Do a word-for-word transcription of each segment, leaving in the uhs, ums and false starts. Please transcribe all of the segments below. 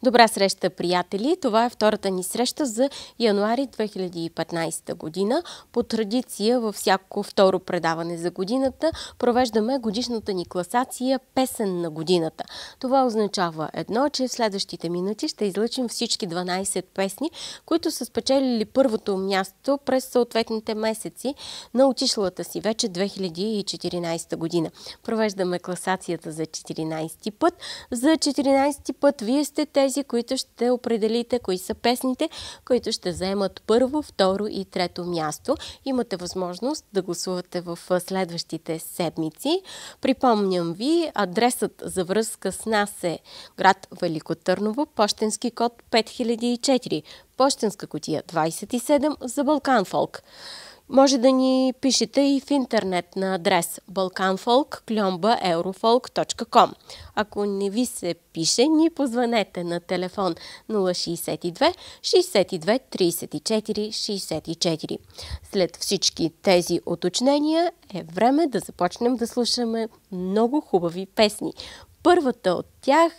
Добра среща, приятели! Това е втората ни среща за януари две хиляди и петнадесета година. По традиция във всяко второ предаване за годината провеждаме годишната ни класация Песен на годината. Това означава едно, че в следващите минути ще излъчим всички дванадесет песни, които са спечелили първото място през съответните месеци на отишлата си вече две хиляди и четиринадесета година. Провеждаме класацията за четиринадесети път. За четиринадесети път вие сте тези, които ще определите кои са песните, които ще заемат първо, второ и трето място. Имате възможност да гласувате в следващите седмици. Припомням ви, адресът за връзка с нас е град Велико Търново, пощенски код пет хиляди и четири, пощенска кутия двадесет и седем за Балкан Фолк. Може да ни пишете и в интернет на адрес балканфолк кльомба еврофолк точка ком. Ако не ви се пише, ни позванете на телефон нула шестдесет и две шестдесет и две тридесет и четири шестдесет и четири. След всички тези уточнения е време да започнем да слушаме много хубави песни. Първата от тях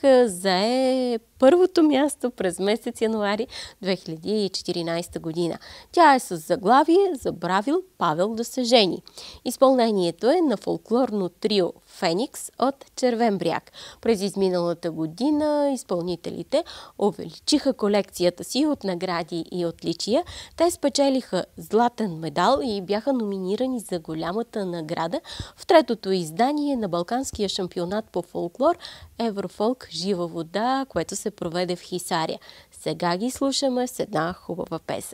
зае първото място през месец януари две хиляди и четиринадесета година. Тя е с заглавие "Забравил Павел да се жени". Изпълнението е на фолклорно трио Феникс от Червен бряг. През изминалата година изпълнителите увеличиха колекцията си от награди и отличия. Те спечелиха златен медал и бяха номинирани за голямата награда в третото издание на Балканския шампионат по фолклор Еврофолк Жива вода, което се проведе в Хисаря. Сега ги слушаме с една хубава песен.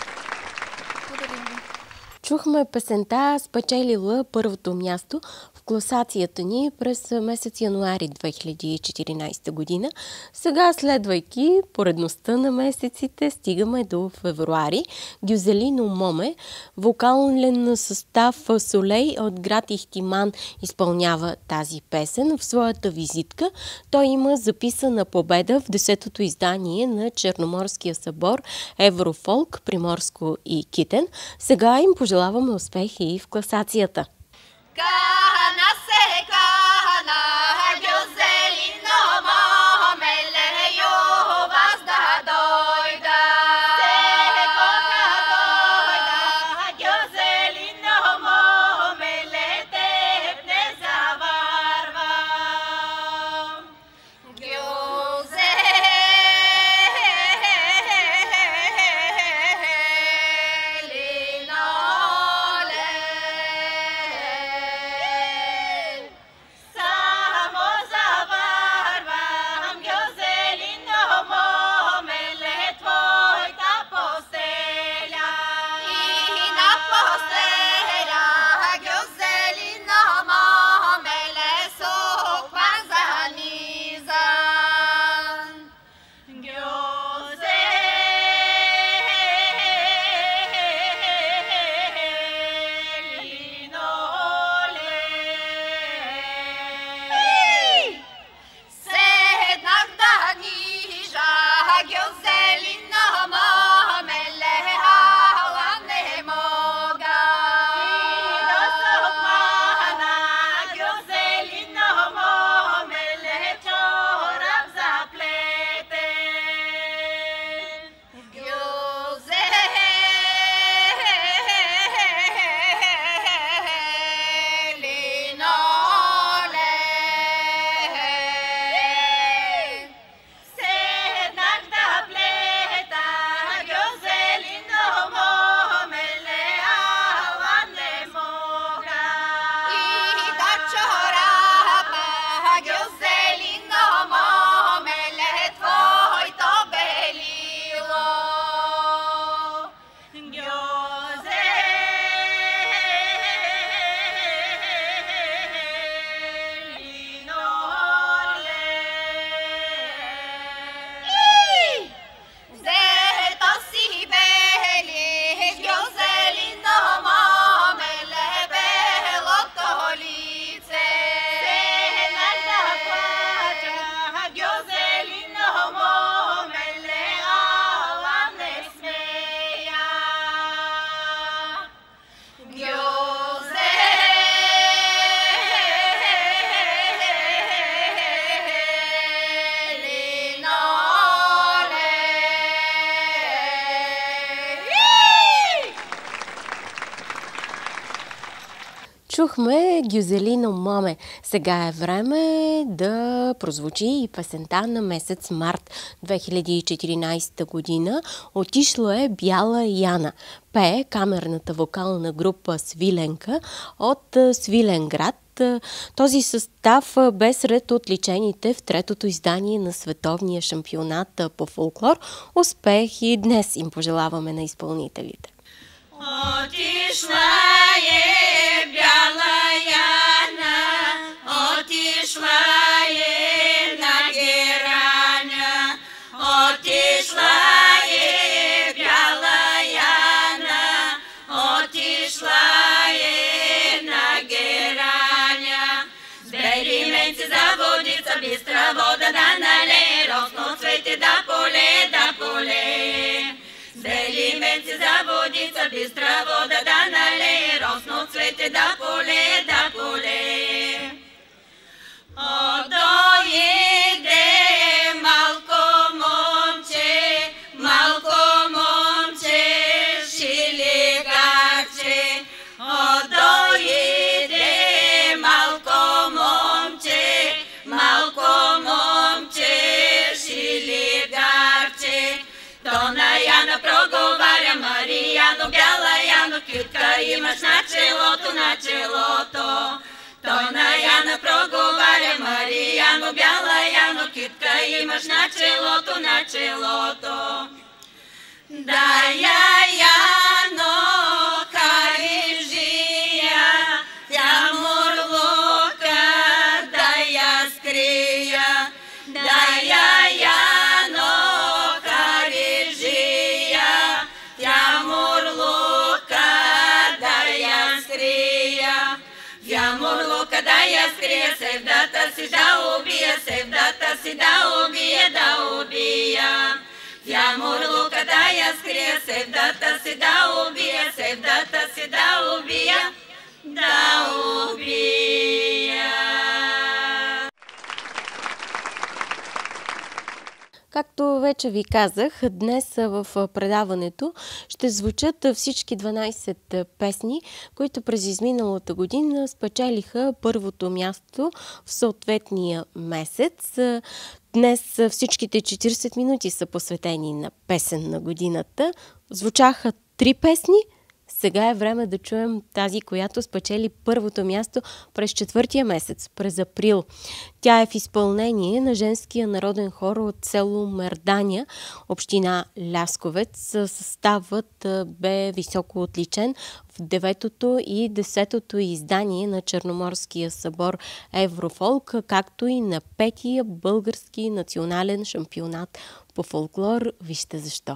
Чухме песента, спечелила първото място в класацията ни през месец януари две хиляди и четиринадесета година. Сега, следвайки поредността на месеците, стигаме до февруари. Гюзелино Моме, вокален състав Солей от град Ихтиман, изпълнява тази песен. В своята визитка той има записана победа в десетото издание на Черноморския събор Еврофолк, Приморско и Китен. Сега им пожелаваме успехи и в класацията. Чухме Гюзелино Моме. Сега е време да прозвучи и песента на месец март две хиляди и четиринадесета година. Отишла е Бяла Яна. Пее камерната вокална група Свиленка от Свиленград. Този състав бе сред отличените в третото издание на световния шампионат по фолклор. Успех и днес им пожелаваме на изпълнителите. Отишла е Бяла Яна, отишла е на Гераня, отишла е Бяла Яна, отишла е на Гераня. С бели менци за водица, бистра вода да налее, росно цвете да поле, да поле. Бели менци за водица, бистра вода да налее, росно цвете да поле, да поле. О, дойде малко момче, малко момче, шилигарче. О, дойде малко момче, малко момче, шилигарче. То на Яна проговаря, Марияно, Бяла Яно, кютка имаш на челото, на челото. Той на Яна проговаря, Марияно, Бяла Яно, кютка имаш на челото, на челото. Да, я, Яно, карижия, тя мурло, Ямурлука да я скрия, севдата си да убия, севдата си да убия, да убия. Ямурлука да я скрия, севдата си да убия, севдата си да убия, да убия. Както вече ви казах, днес в предаването ще звучат всички дванайсет песни, които през изминалата година спечелиха първото място в съответния месец. Днес всичките четирийсет минути са посветени на песен на годината. Звучаха три песни. Сега е време да чуем тази, която спечели първото място през четвъртия месец, през април. Тя е в изпълнение на женския народен хор от село Мерданя, община Лясковец. Съставът бе високо отличен в деветото и десетото издание на Черноморския събор Еврофолк, както и на петия български национален шампионат по фолклор. Вижте защо.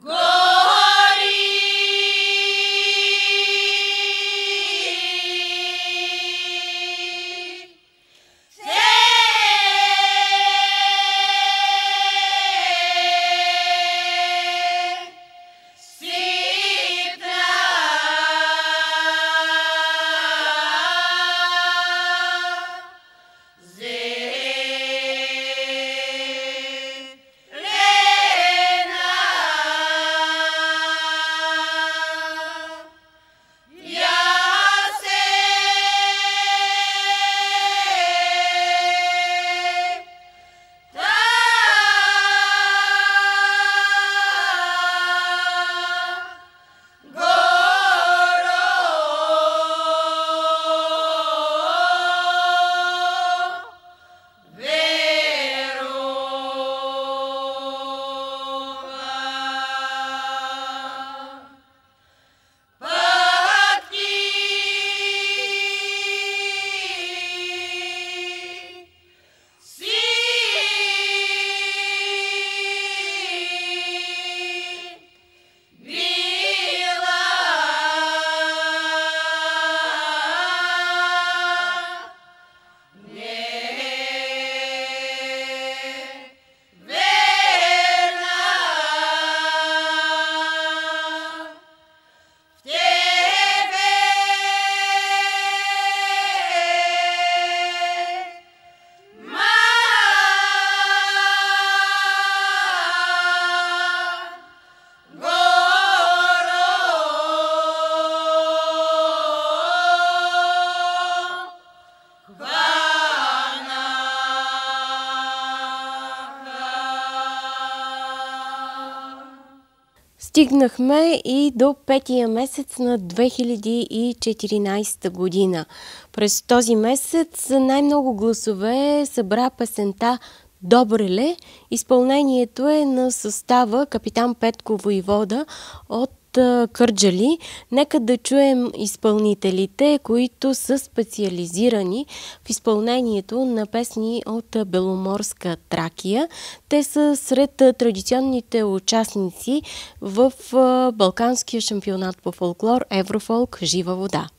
Стигнахме и до петия месец на две хиляди и четиринайсета година. През този месец най-много гласове събра песента "Добреле". Изпълнението е на състава Капитан Петко Войвода от Кърджали. Нека да чуем изпълнителите, които са специализирани в изпълнението на песни от Беломорска Тракия. Те са сред традиционните участници в Балканския шампионат по фолклор Еврофолк "Жива вода".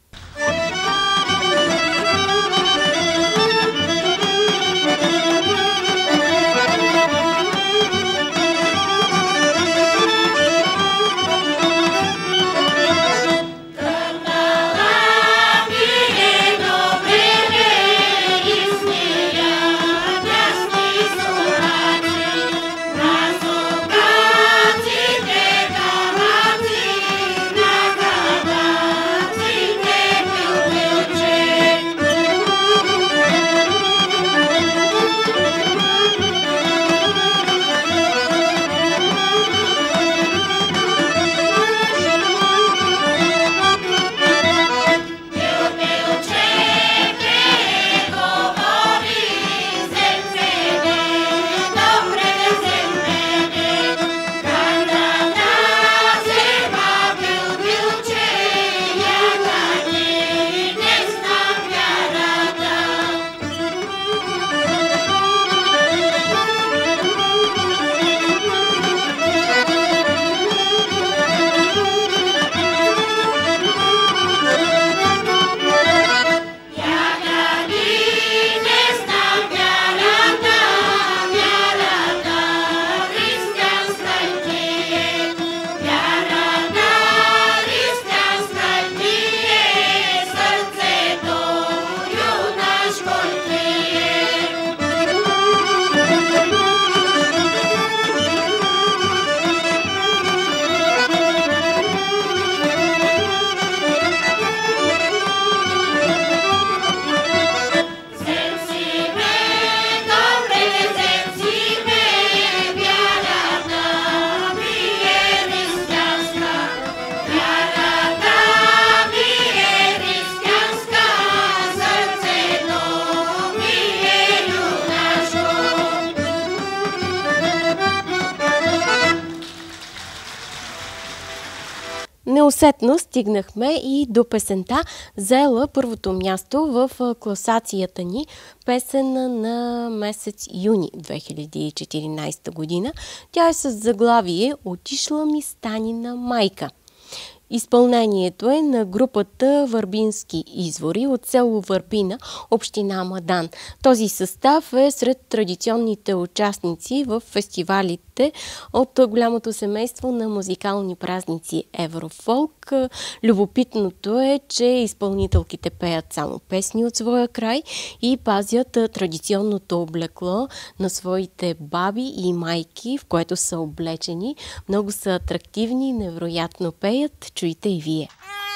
Thank you. Неусетно стигнахме и до песента, заела първото място в класацията ни, песен на месец юни две хиляди и четиринадесета година. Тя е с заглавие "Отишла ми Станина майка". Изпълнението е на групата Върбински извори от село Върбина, община Мадан. Този състав е сред традиционните участници в фестивалите от голямото семейство на музикални празници Еврофолк. Любопитното е, че изпълнителките пеят само песни от своя край и пазят традиционното облекло на своите баби и майки, в което са облечени. Много са атрактивни, невероятно пеят. Чуйте и вие.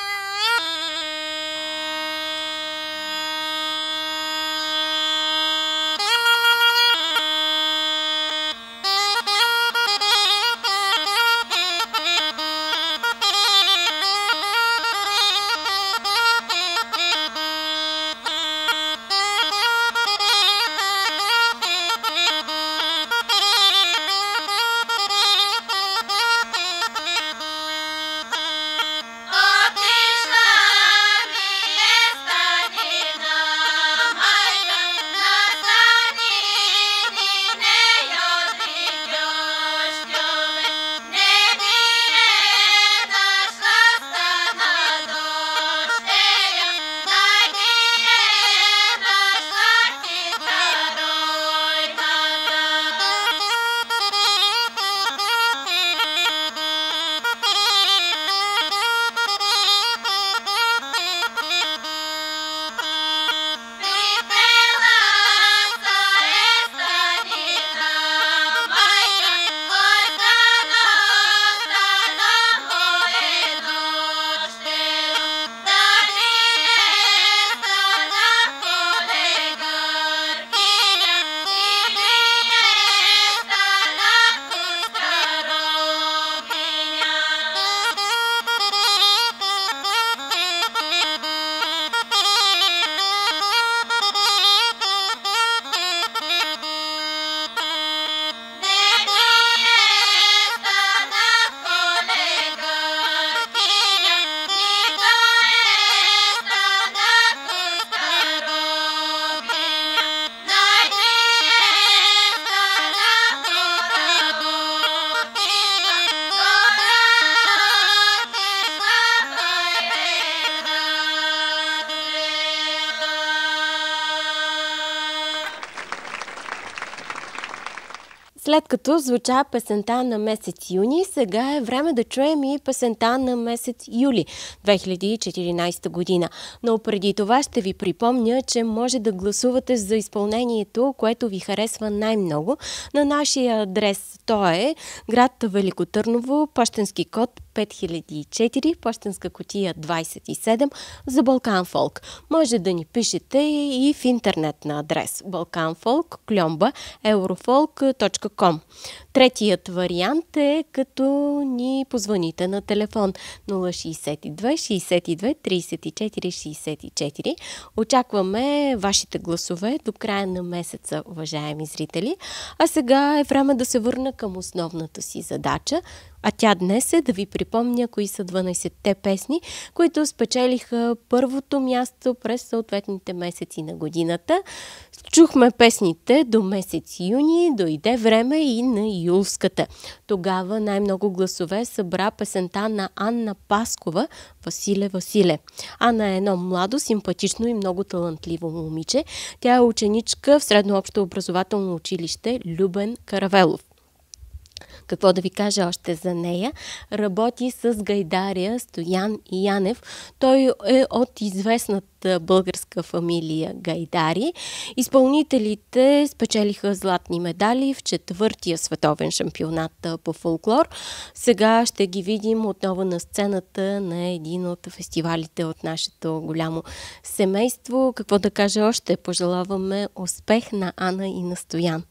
След като звуча песента на месец юни, сега е време да чуем и песента на месец юли две хиляди и четиринадесета година. Но преди това ще ви припомня, че може да гласувате за изпълнението, което ви харесва най-много на нашия адрес. То е град Велико Търново, пощенски код пет хиляди и четири, пощенска кутия двадесет и седем за Балкан Фолк. Може да ни пишете и в интернет на адрес балканфолк кльомба еврофолк точка ком. Третият вариант е като ни позвоните на телефон нула шейсет и две шейсет и две тридесет и четири шейсет и четири. Очакваме вашите гласове до края на месеца, уважаеми зрители. А сега е време да се върна към основната си задача, а тя днес е да ви припомня кои са дванадесетте песни, които спечелиха първото място през съответните месеци на годината. Чухме песните до месец юни, дойде време и на юлската. Тогава най-много гласове събра песента на Анна Паскова "Василе, Василе". Анна е едно младо, симпатично и много талантливо момиче. Тя е ученичка в средно общо образователно училище "Любен Каравелов". Какво да ви кажа още за нея? Работи с гайдаря Стоян Янев. Той е от известната българска фамилия гайдари. Изпълнителите спечелиха златни медали в четвъртия световен шампионат по фолклор. Сега ще ги видим отново на сцената на един от фестивалите от нашето голямо семейство. Какво да кажа още? Пожелаваме успех на Ана и на Стоян.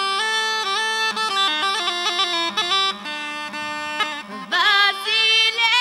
Василе,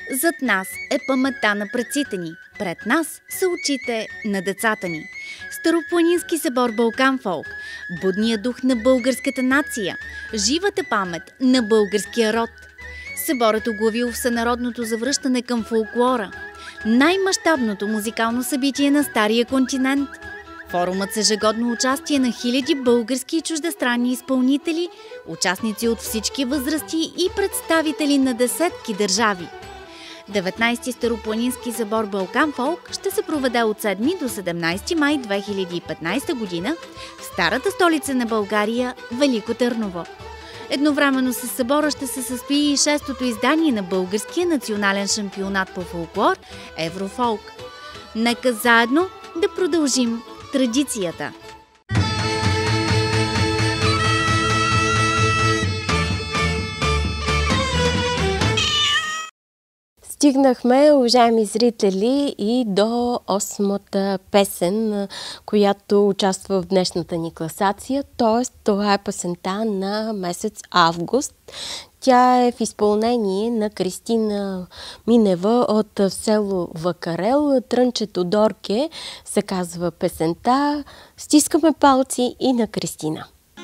Зад нас е паметта на предците ни. Пред нас са очите на децата ни. Старопланински събор Балкан Фолк, будния дух на българската нация, живата памет на българския род. Съборът оглавил всенародното завръщане към фолклора, най-мащабното музикално събитие на Стария континент. Форумът с ежегодно участие на хиляди български и чуждестранни изпълнители, участници от всички възрасти и представители на десетки държави. деветнайсети Старопланински събор Балкан Фолк ще се проведе от седми до седемнайсети май две хиляди и петнайсета година в старата столица на България – Велико Търново. Едновременно с събора ще се състои и шестото издание на българския национален шампионат по фолклор Еврофолк. Нека заедно да продължим традицията. Стигнахме, уважаеми зрители, и до осмата песен, която участва в днешната ни класация, т.е. това е песента на месец август. Тя е в изпълнение на Кристина Минева от село Вакарел. Трънчето Дорке се казва песента. Стискаме палци и на Кристина.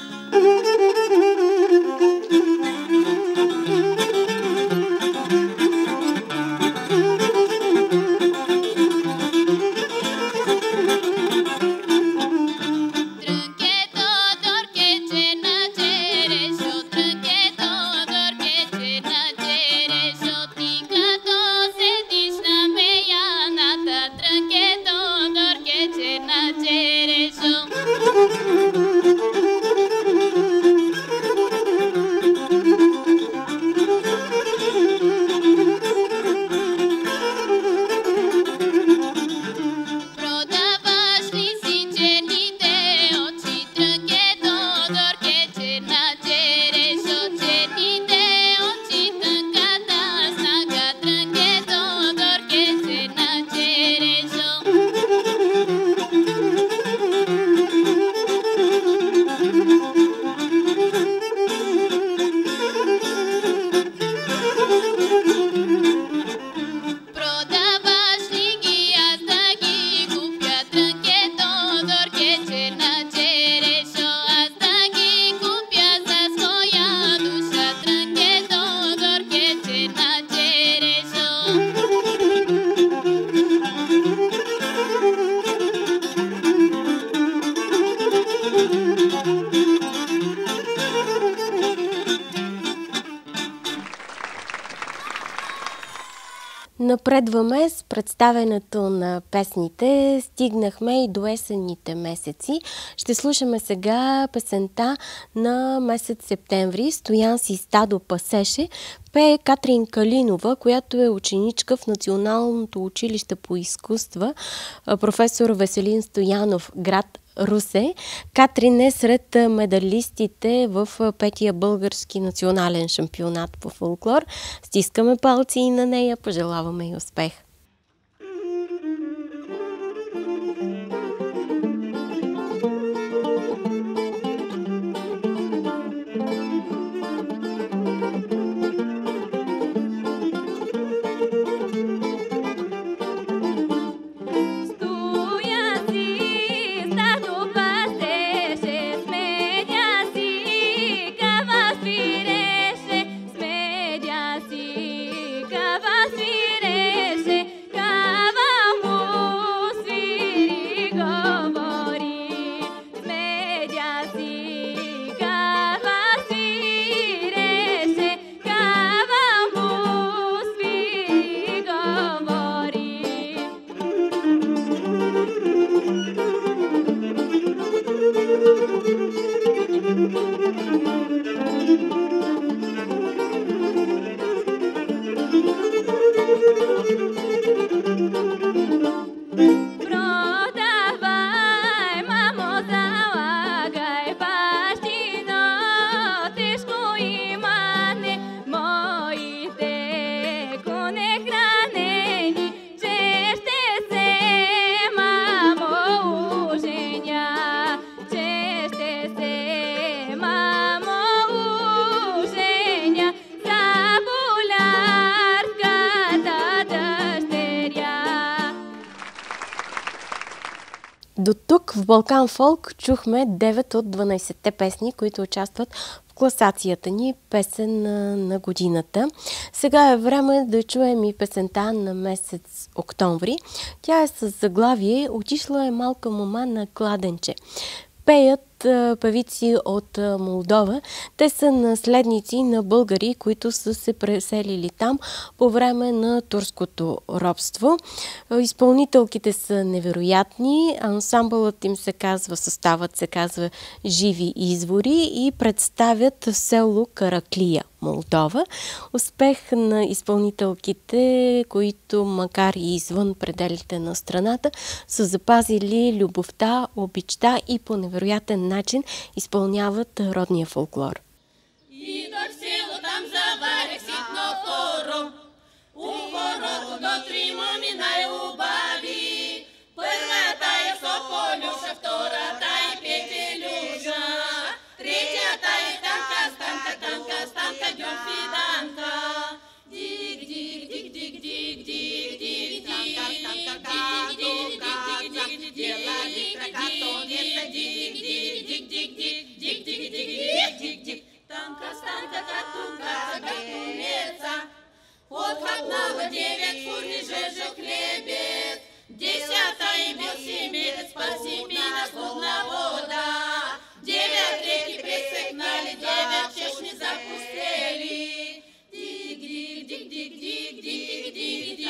Напредваме с представенето на песните. Стигнахме и до есенните месеци. Ще слушаме сега песента на месец септември. Стоян си стадо пасеше. Пее Катрин Калинова, която е ученичка в Националното училище по изкуства професор Веселин Стоянов, град Русе. Катрин е сред медалистите в петия български национален шампионат по фолклор. Стискаме палци и на нея, пожелаваме и успех! Свиреше, До тук в Балкан Фолк чухме девет от дванайсетте песни, които участват в класацията ни песен на, на годината. Сега е време да чуем и песента на месец октомври. Тя е с заглавие "Отишла е малка мома на кладенче". Пеят певици от Молдова. Те са наследници на българи, които са се преселили там по време на турското робство. Изпълнителките са невероятни. Ансамбълът им се казва, съставът се казва "Живи извори" и представят село Караклия, Молдова. Успех на изпълнителките, които макар и извън пределите на страната, са запазили любовта, обичта и по невероятен начин изпълняват родния фолклор. Идох в село, там заварих ситно хоро. У хорото до три моми най-убави. Първата е Сополюша, втората е Петелюша, третята е Станка, Станка, Танка, Станка, Дюрфиданка. Дик, дик, дик, дик, дик, дик, дик, Станка, Станка, Като, Каца, дела дик, Като, Неса, дик, дик, дик, дик, дик, дик, дик, дик, дик, дик, дик. Станка, Станка, Като, Каца, Като, Неса. Отхапнала девять фурни жежек хлебец. Десята и бил семерец, спаси меня, словно вода. Девять реки пресекнали, девять чешни запустили. Дик, дик, дик, дик, дик, дик, дик, дик,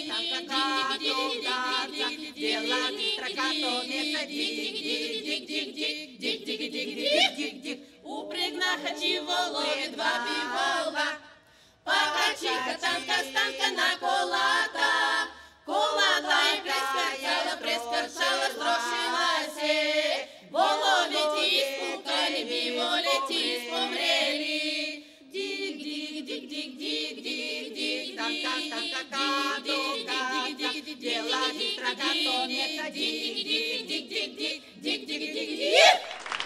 дик, упрегнаха чиволови два бивола. Покачиха Танка, Станка на колата. Колата и прескърчала, прескърчала, строшила се. Воловите изпукали, биволите изпомрели. Дик, дик, дик, дик, дик, дик, дик, Станка, Станка, Като, Каца, дела дистра, Като, Неса, дик, дик, дик, дик, дик, дик, дик, дик, дик.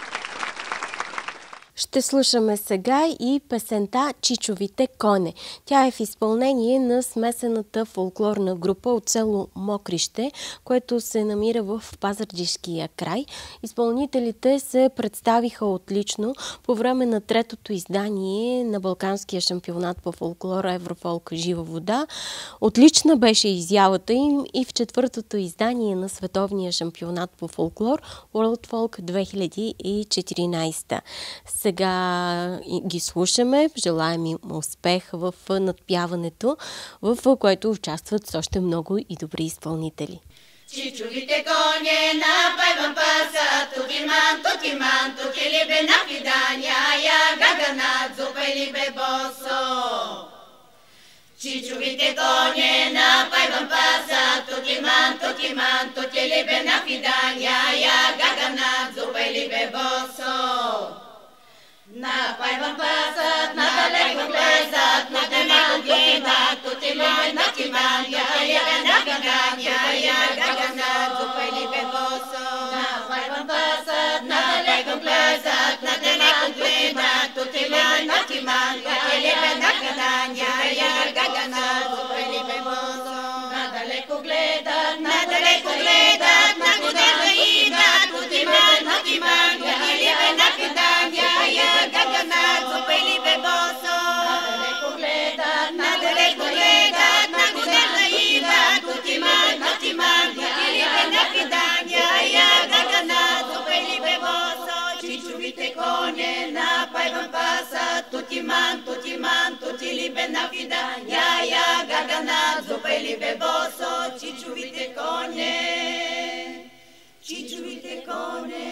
Ще слушаме сега и песента "Чичовите коне". Тя е в изпълнение на смесената фолклорна група от село Мокрище, което се намира в Пазарджишкия край. Изпълнителите се представиха отлично по време на третото издание на Балканския шампионат по фолклора Еврофолк Жива вода. Отлична беше изявата им и в четвъртото издание на Световния шампионат по фолклор World Folk две хиляди и четиринайсета. Сега ги слушаме, желаем им успех в надпяването, в което участват с още много и добри изпълнители. Чичовите коне напайвам паса, тукиман, тукиман, тукили бе на фидания, я гаганат, зупели бе босо. Чичовите коне напайвам паса, тукиман, тукиман, тукили бе на фидания, я гаганат, зупели бе босо. Напайвам пасат, надалеко влезат, на далеко гледат, тутиман, натиман, я я на гаганя, я гаганат, зупели бе босо. Напайвам пасат, надалеко влезат, на далеко гледат, тутиман, натиман, я я на гаганя, я гаганат, зупели бе босо. Надалеко гледат, надалеко гледат, на годега идат, тутиман, натиман, я я на гаганя, я гаганат, зупели бе босо. Надалеко гледат, надалеко гледат, на годега идат, тутиман, натиман, я я на гаганя, я гаганат, зупели бе босо. Чичовите коне напайвам пасат, тутиман, тутиман, тутили бе на фида, я я гаганат, зупели бе босо. Чичовите коне, чичовите коне,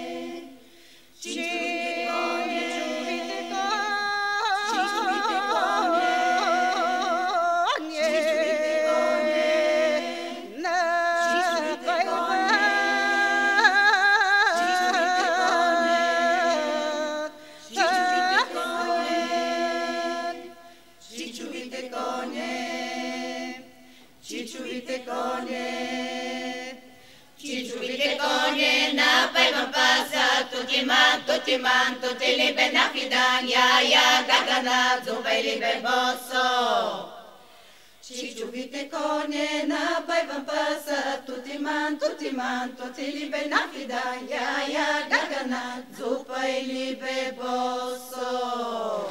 чичовите коне. Чичовите коне напайвам пасат, тутиман, тутиман, тутили бе на фидан, я я гаганат, зупели бе босо. Чичовите коне напевам паса, тутиман, тутиман, тути ли бе нафида, я, я, гагана, зупа или бе босо.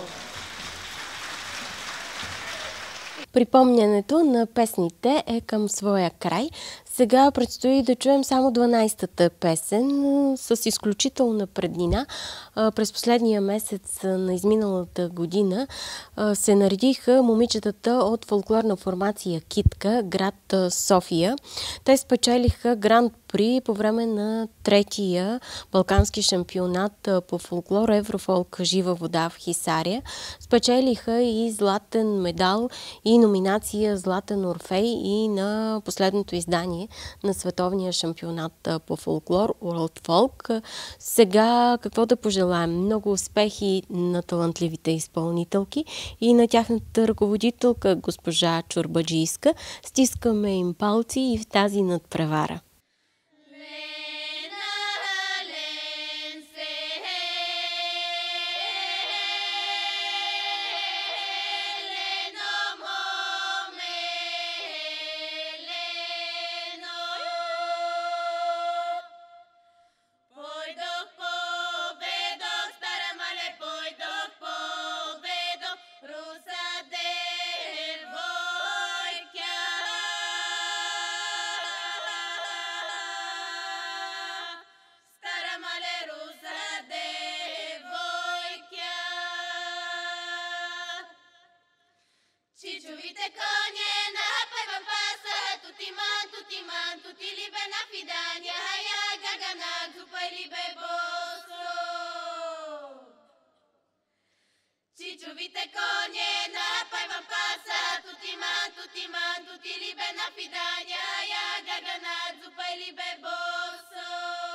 Припомнянето на песните е към своя край. Сега предстои да чуем само дванайсетата песен с изключителна преднина. През последния месец на изминалата година се наредиха момичетата от фолклорна формация Китка, град София. Те спечелиха гранд при по време на третия балкански шампионат по фолклор Еврофолк Жива вода в Хисаря. Спечелиха и златен медал и номинация Златен Орфей и на последното издание на световния шампионат по фолклор World Folk. Сега какво да пожелаем? Много успехи на талантливите изпълнителки и на тяхната ръководителка госпожа Чорбаджийска. Стискаме им палци и в тази надпревара. Чичовите коне напевам паса, тутиман, тутиман, тути ли бе нафидания, я, гагана, зупа ли бе босо. Чичовите коне напевам паса, тутиман, тутиман, тути ли бе нафидания, я, гагана, зупа ли бе босо.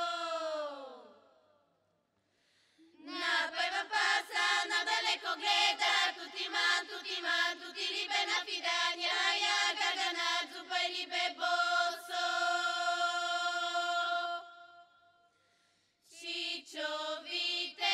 Напевам паса, надалеко гледа, тутиман, тутиман, тути ли бе нафидания, я, гагана, зупа ли бе босо. Чичовите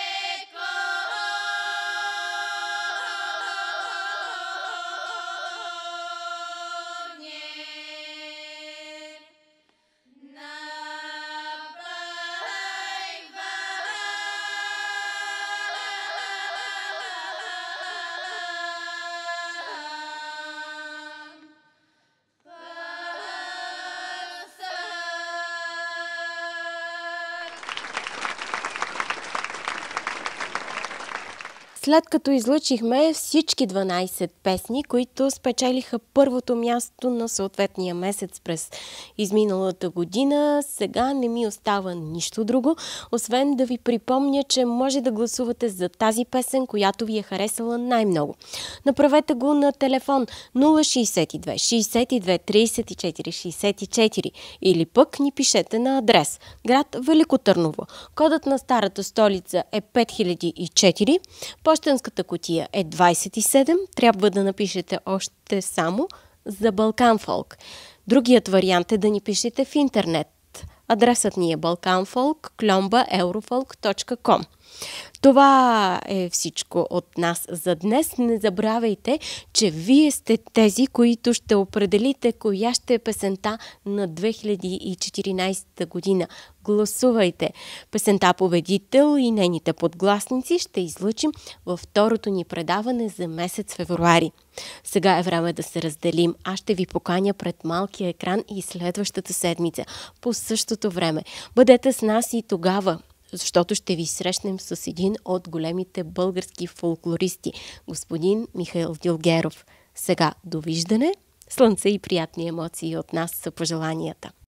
След като излъчихме всички дванайсет песни, които спечелиха първото място на съответния месец през изминалата година, сега не ми остава нищо друго, освен да ви припомня, че може да гласувате за тази песен, която ви е харесала най-много. Направете го на телефон нула шейсет и две, шейсет и две, трийсет и четири, шейсет и четири или пък ни пишете на адрес град Велико Търново. Кодът на старата столица е пет хиляди и четири, пощенската кутия е двайсет и седем, трябва да напишете още само за Балкан Фолк. Другият вариант е да ни пишете в интернет. Адресът ни е балканфолк кльомба еврофолк точка ком. Това е всичко от нас за днес. Не забравяйте, че вие сте тези, които ще определите коя ще е песента на две хиляди и четиринайсета година. Гласувайте! Песента победител и нейните подгласници ще излъчим във второто ни предаване за месец февруари. Сега е време да се разделим. Аз ще ви поканя пред малкия екран и следващата седмица по същото време. Бъдете с нас и тогава, защото ще ви срещнем с един от големите български фолклористи, господин Михаил Дилгеров. Сега довиждане, слънце и приятни емоции от нас са пожеланията.